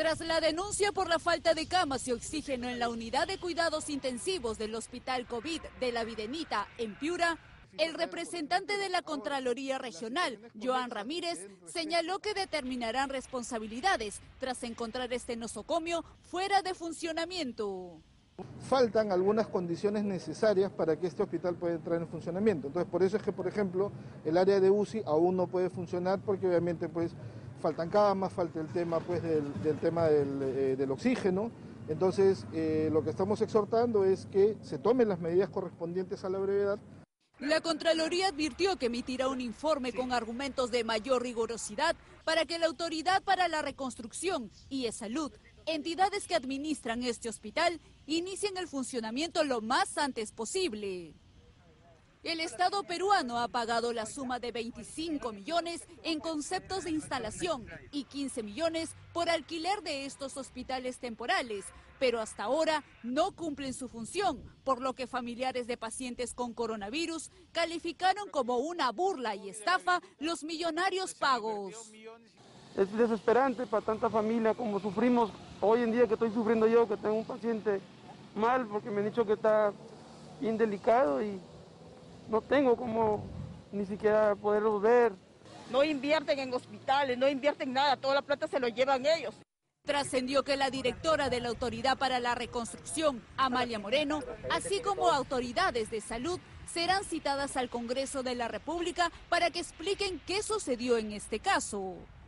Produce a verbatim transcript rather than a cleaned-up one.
Tras la denuncia por la falta de camas y oxígeno en la unidad de cuidados intensivos del Hospital COVID de La Videnita en Piura, el representante de la Contraloría Regional, Joan Ramírez, señaló que determinarán responsabilidades tras encontrar este nosocomio fuera de funcionamiento. Faltan algunas condiciones necesarias para que este hospital pueda entrar en funcionamiento. Entonces, por eso es que, por ejemplo, el área de U C I aún no puede funcionar porque obviamente pues faltan camas, falta el tema pues del, del tema del, eh, del oxígeno. Entonces, eh, lo que estamos exhortando es que se tomen las medidas correspondientes a la brevedad. La Contraloría advirtió que emitirá un informe con argumentos de mayor rigurosidad para que la Autoridad para la Reconstrucción y E-Salud, entidades que administran este hospital, inicien el funcionamiento lo más antes posible. El Estado peruano ha pagado la suma de veinticinco millones en conceptos de instalación y quince millones por alquiler de estos hospitales temporales, pero hasta ahora no cumplen su función, por lo que familiares de pacientes con coronavirus calificaron como una burla y estafa los millonarios pagos. Es desesperante para tanta familia como sufrimos hoy en día, que estoy sufriendo yo, que tengo un paciente mal porque me han dicho que está bien delicado y no tengo como ni siquiera poderlo ver. No invierten en hospitales, no invierten nada, toda la plata se lo llevan ellos. Trascendió que la directora de la Autoridad para la Reconstrucción, Amalia Moreno, así como autoridades de salud, serán citadas al Congreso de la República para que expliquen qué sucedió en este caso.